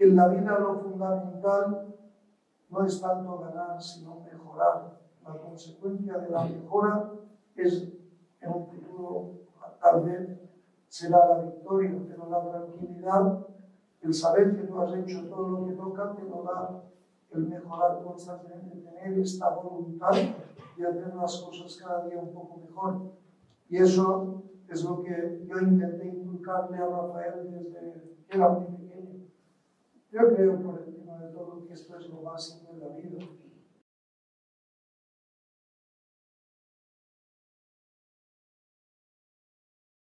que en la vida lo fundamental no es tanto ganar, sino mejorar. La consecuencia de la mejora es, en un futuro, tal vez, será la victoria, pero la tranquilidad, el saber que tú has hecho todo lo que toca, te lo da el mejorar constantemente, tener esta voluntad de hacer las cosas cada día un poco mejor. Y eso es lo que yo intenté inculcarle a Rafael desde que era muy pequeño. Yo creo, por encima de todo, que esto es lo básico